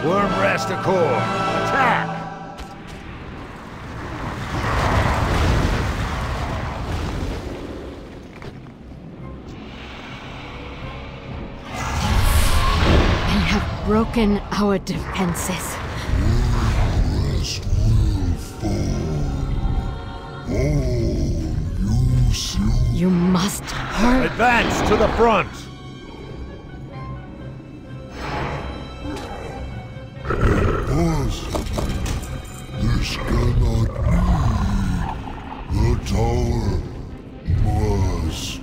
Wormrest Accord, attack! They have broken our defenses. Wormrest will fall. All you see. You must hurry. Advance to the front! Boss, this cannot be. The tower must.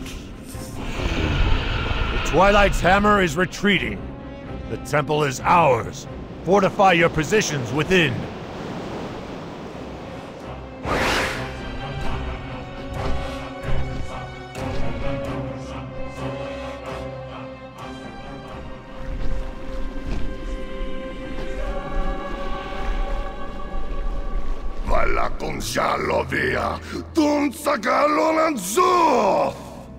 The Twilight's hammer is retreating. The temple is ours. Fortify your positions within. Valakon Shalovia, Dun Sakalon Zof!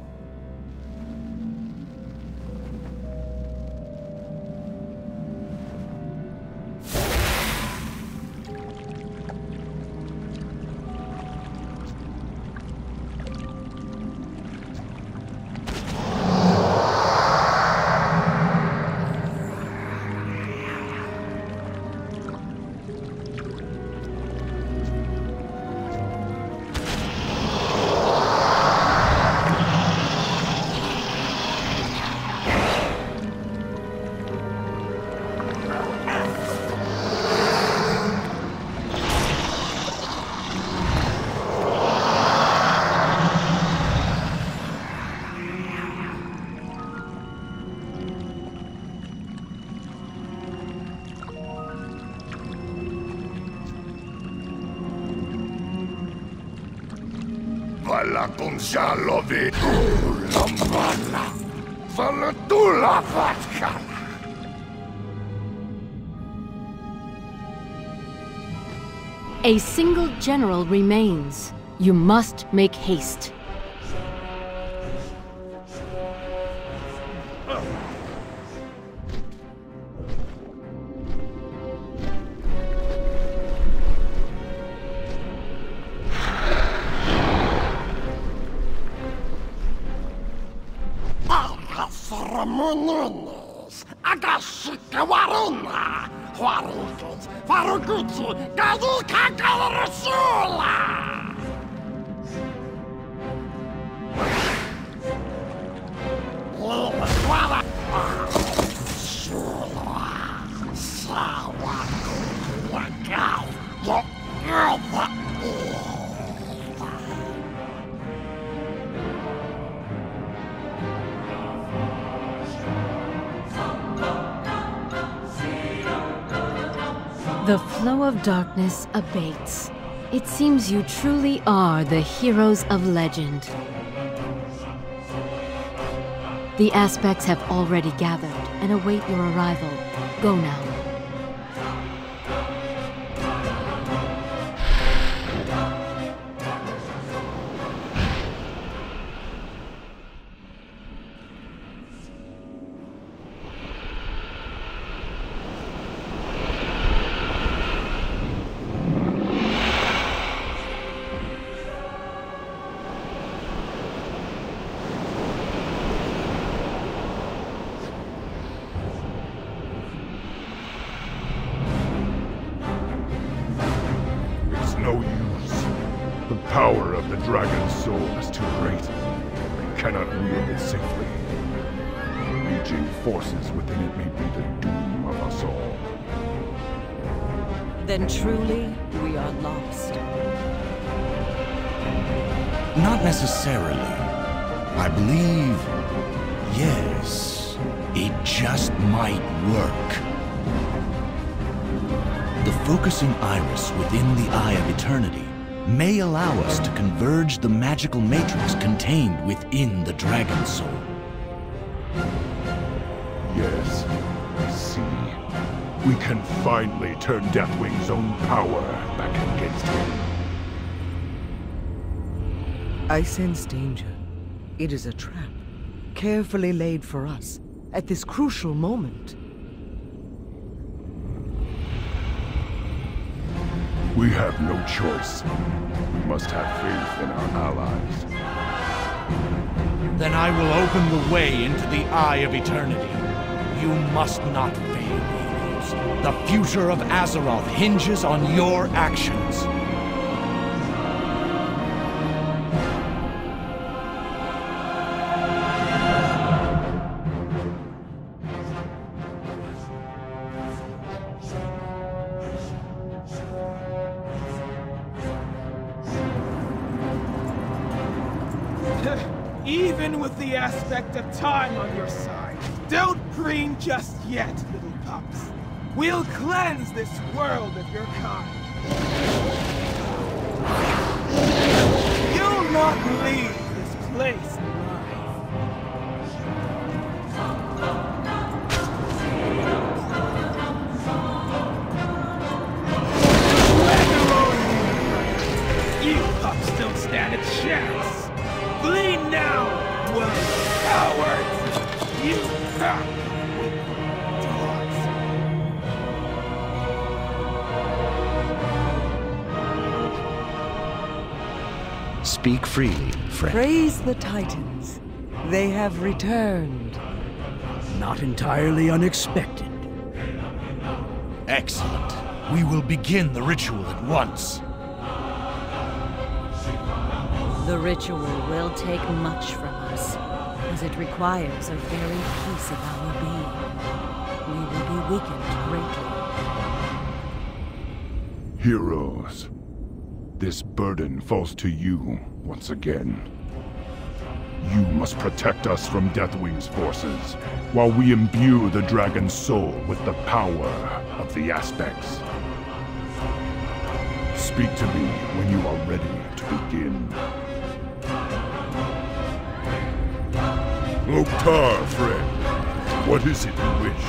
Valakon Shalovi, Lamana, Valatula Vatkala. A single general remains. You must make haste. Ramonones, Agashika Waruna, Huarukis, Faruguchi, Gaduka Galarasula! The flow of darkness abates. It seems you truly are the heroes of legend. The aspects have already gathered and await your arrival. Go now. No use. The power of the Dragon's Soul is too great. I cannot wield it safely. Raging forces within it may be the doom of us all. Then truly, we are lost. Not necessarily. I believe, yes, it just might work. The focusing iris within the Eye of Eternity may allow us to converge the magical matrix contained within the Dragon Soul. Yes, I see. We can finally turn Deathwing's own power back against him. I sense danger. It is a trap, carefully laid for us, at this crucial moment. We have no choice. We must have faith in our allies. Then I will open the way into the Eye of Eternity. You must not fail, heroes. The future of Azeroth hinges on your actions. Even with the aspect of time on your side, don't preen just yet, little pups. We'll cleanse this world of your kind. You'll not leave this place alive. You pups don't stand a chance. Flee now, world cowards! You pack with dogs. Speak freely, friend. Praise the Titans. They have returned. Not entirely unexpected. Excellent. We will begin the ritual at once. The ritual will take much from us, as it requires a very piece of our being. We will be weakened greatly. Heroes, this burden falls to you once again. You must protect us from Deathwing's forces, while we imbue the dragon's soul with the power of the aspects. Speak to me when you are ready to begin. Loktar, friend. What is it you wish?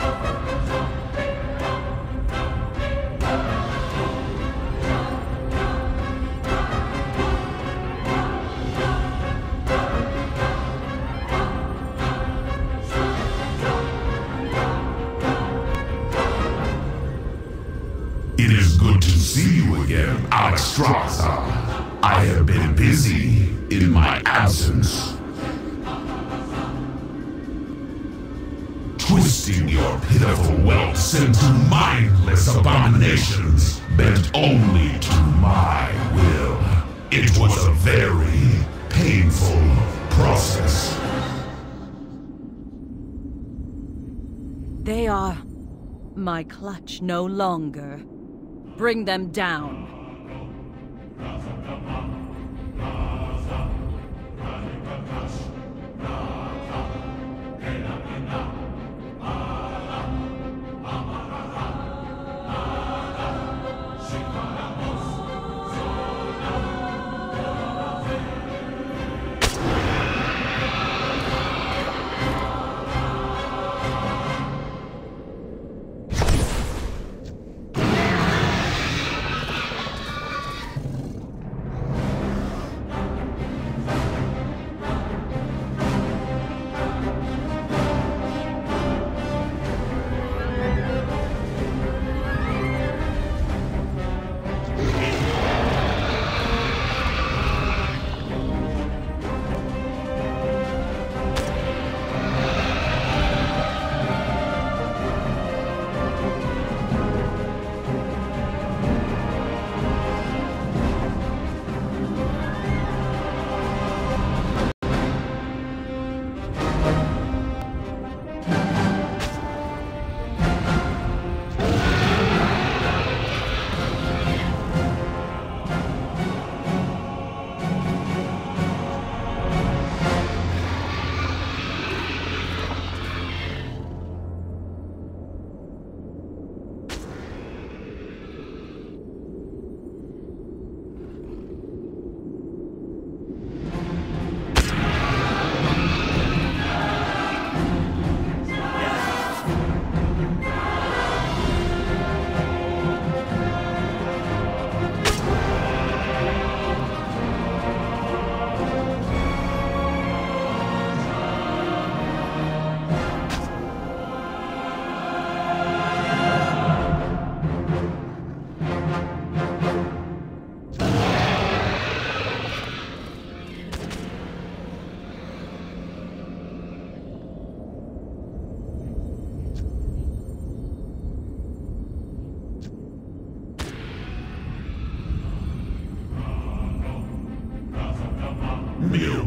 It is good to see you again, Alexstrasza. I have been busy in my absence. Twisting your pitiful whelps into mindless abominations, bent only to my will. It was a very painful process. They are my clutch no longer. Bring them down.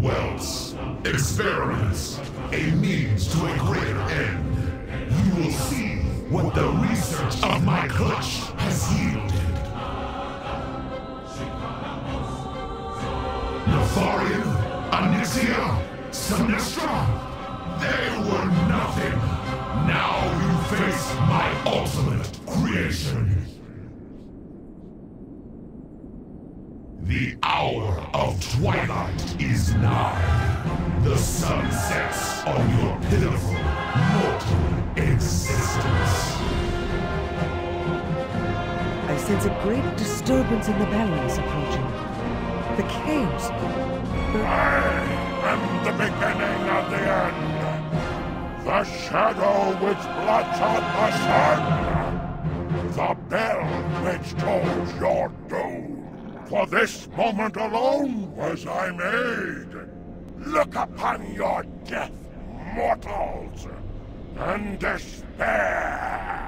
welts, experiments, a means to a greater end. You will see what the research of my clutch has yielded. Nefarian, Onyxia, Sinestro, they were nothing. Now you face my ultimate creation. The hour of twilight is nigh. The sun sets on your pitiful, mortal existence. I sense a great disturbance in the balance approaching. The chaos. I am the beginning of the end. The shadow which blots out the sun. The bell which tolls your doom. For this moment alone was I made. Look upon your death, mortals, and despair.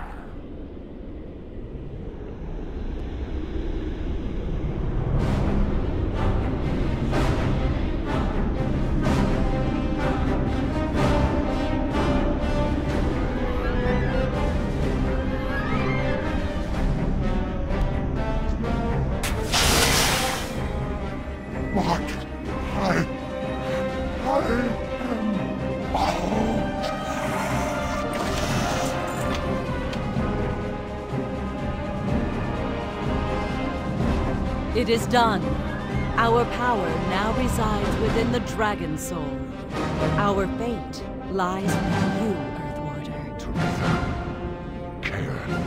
It is done. Our power now resides within the Dragon Soul. Our fate lies with you, Earthwarder. Teresa, Cairn,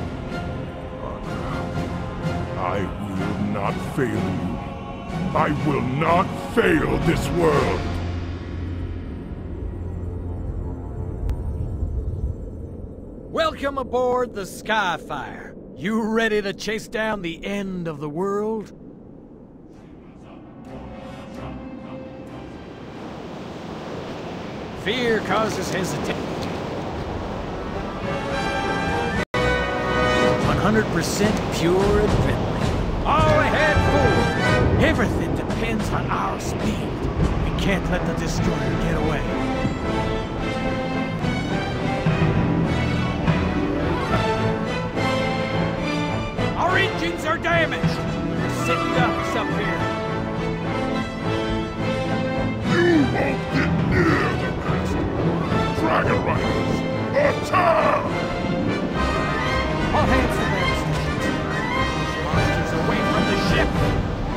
I will not fail you. I will not fail this world. Welcome aboard the Skyfire. You ready to chase down the end of the world? Fear causes hesitation. 100% pure and friendly. All ahead forward. Everything depends on our speed. We can't let the Destroyer get away. Our engines are damaged. We're sitting ducks up here. You won't get near the rest. Dragon Riders, attack! All hands to their stations. Push monsters away from the ship.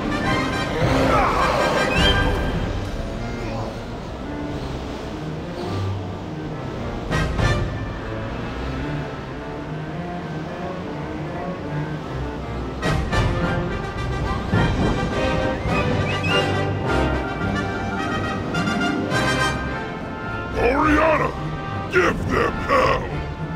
Oriana, give them hell!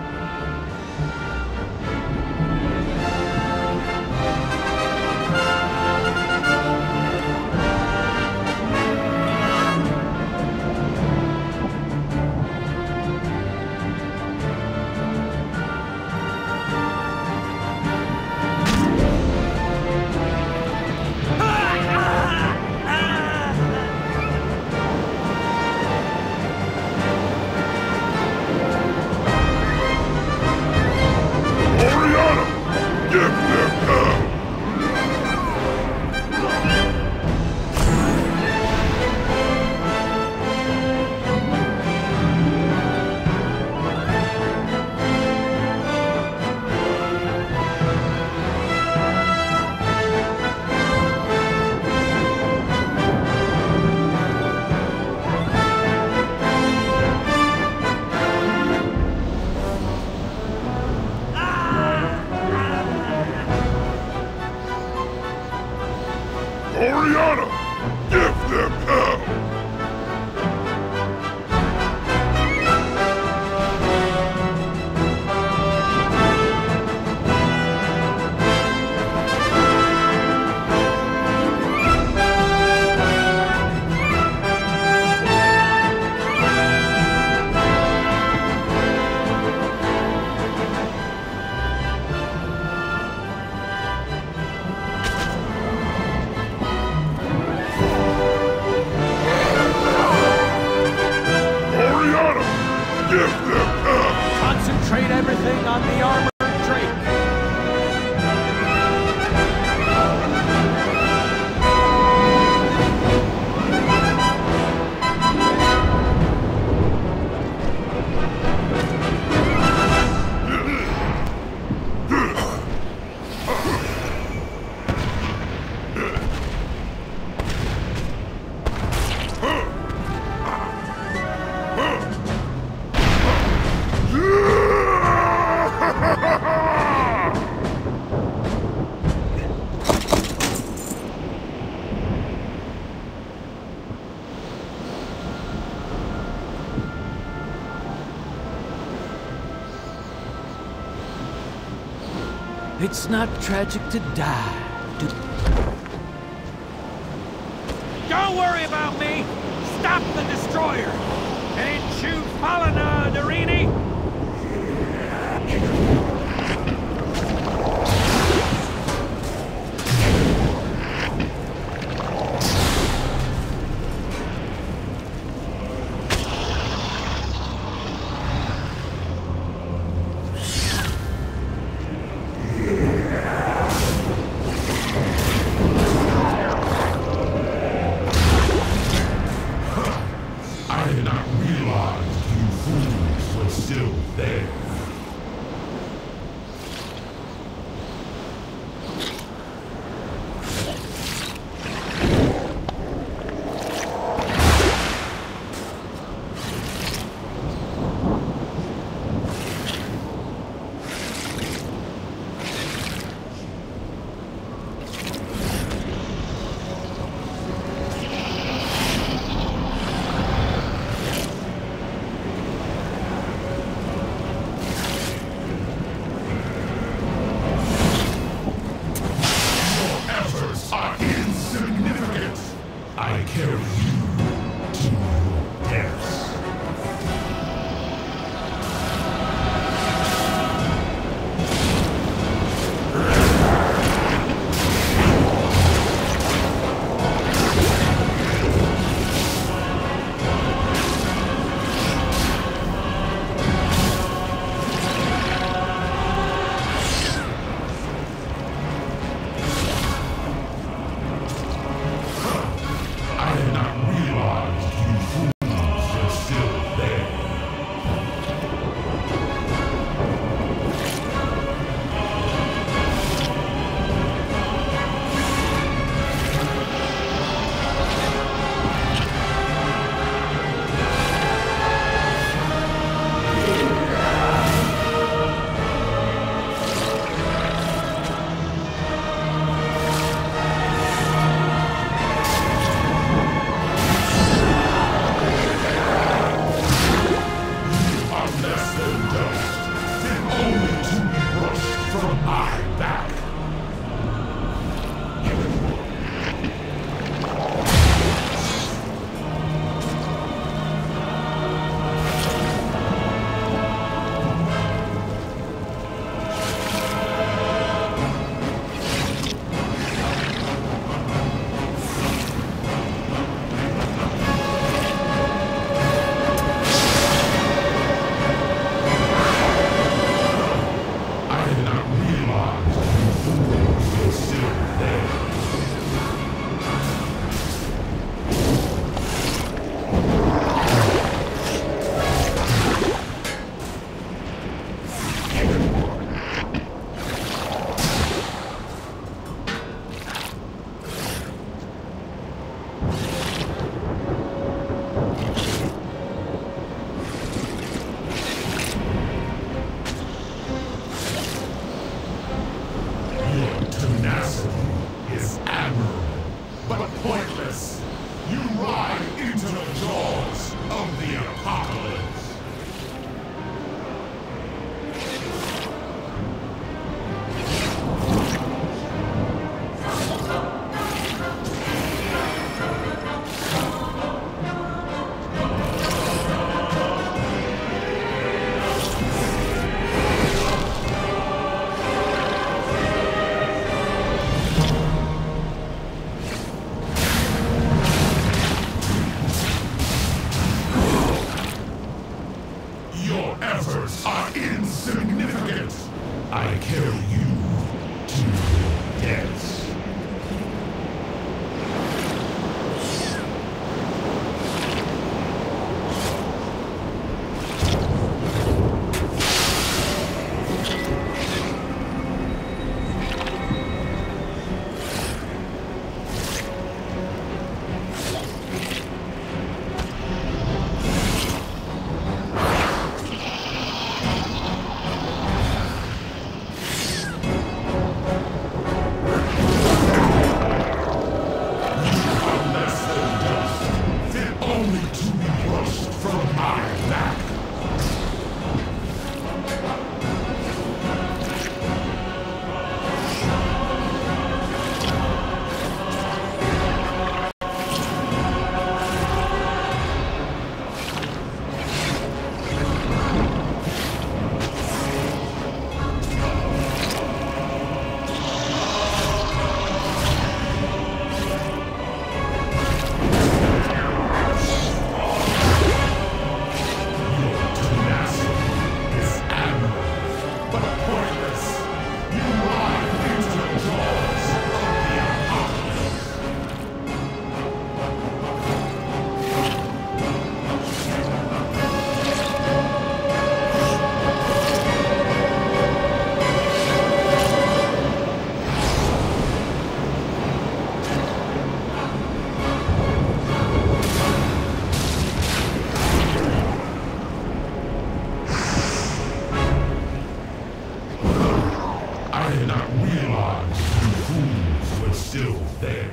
Oriana, give them hell! It's not tragic to die. Don't worry about me! Stop the destroyer! Ain't you Falana, Darini? not realize you fools were still there.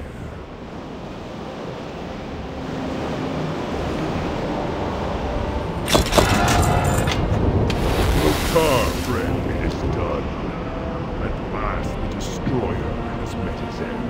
Loktar, friend, it is done. At last the Destroyer has met his end.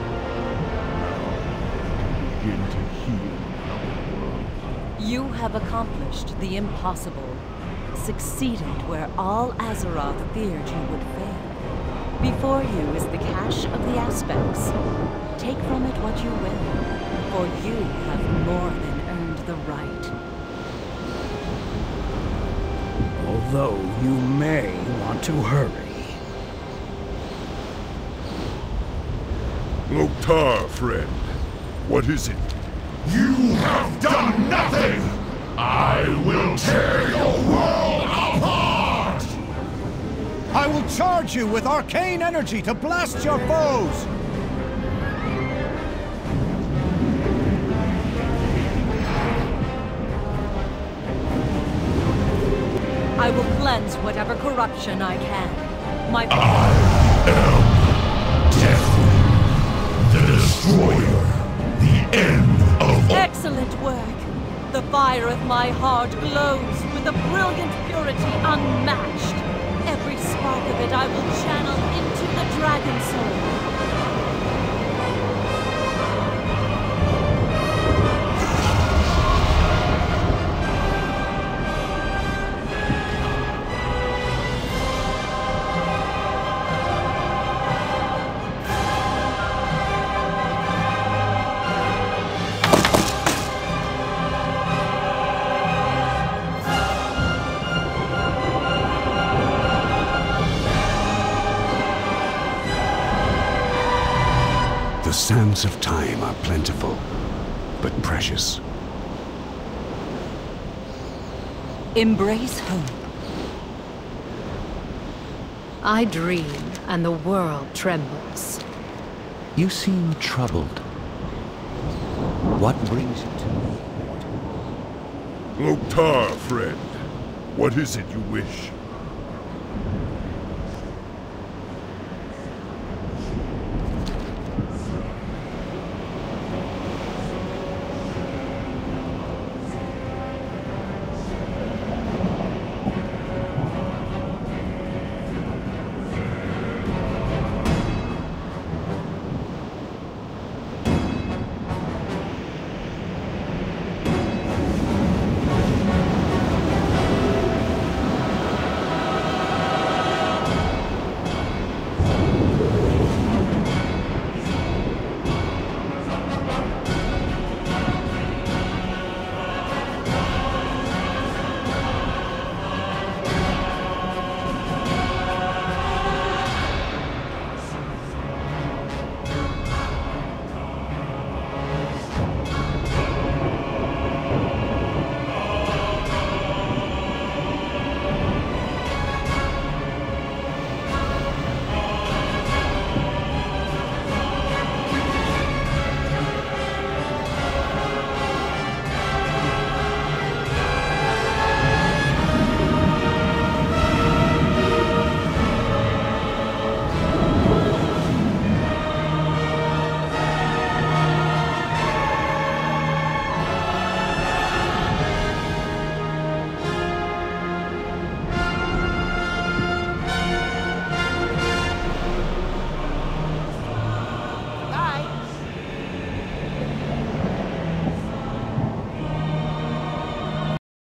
Now, begin to heal our world. You have accomplished the impossible. Succeeded where all Azeroth feared you would fail. Before you is the cache of the aspects. Take from it what you will, for you have more than earned the right. Although you may want to hurry. Loktar, friend, what is it? You have done nothing! I will tear your world apart! I will charge you with arcane energy to blast your foes! I will cleanse whatever corruption I can. My I am Deathwing, the Destroyer, the end of all. excellent work! The fire of my heart glows with a brilliant purity unmatched. Every spark of it I will channel into the Dragon Soul. The sands of time are plentiful, but precious. Embrace hope. I dream, and the world trembles. You seem troubled. What brings you to me? Loktar, friend, what is it you wish?